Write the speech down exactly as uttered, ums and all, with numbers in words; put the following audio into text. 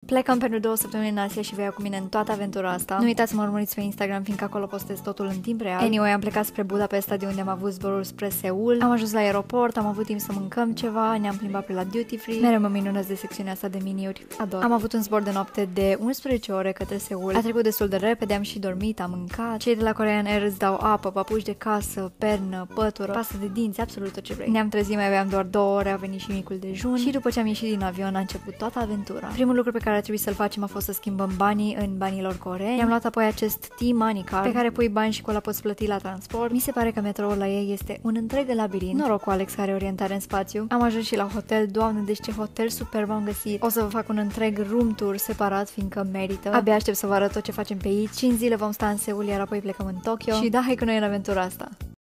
Plecăm pentru două săptămâni în Asia și vei ia cu mine în toată aventura asta. Nu uitați să mă urmăriți pe Instagram, fiindcă acolo postez totul în timp real. Anyway, am plecat spre Budapesta, de unde am avut zborul spre Seul. Am ajuns la aeroport, am avut timp să mâncăm ceva, ne-am plimbat pe la duty free. Mereu mă minunez de secțiunea asta de miniuri. Ador. Am avut un zbor de noapte de unsprezece ore către Seul. A trecut destul de repede, am și dormit, am mâncat. Cei de la Korean Air îți dau apă, papuci de casă, pernă, pătură, pastă de dinți, absolut tot ce vrei. Ne-am trezit, mai aveam doar două ore, a venit și micul dejun și după ce am ieșit din avion a început toată aventura. Primul lucru pe care a trebuit să-l facem a fost să schimbăm banii în banilor coreeni. I-am luat apoi acest T-Money Card pe care pui bani și cu ăla poți plăti la transport. Mi se pare că metroul la ei este un întreg labirint. Noroc cu Alex care are orientare în spațiu. Am ajuns și la hotel. Doamne, deci ce hotel superb am găsit. O să vă fac un întreg room tour separat, fiindcă merită. Abia aștept să vă arăt tot ce facem pe aici. cinci zile vom sta în Seul, iar apoi plecăm în Tokyo. Și da, hai cu noi în aventura asta.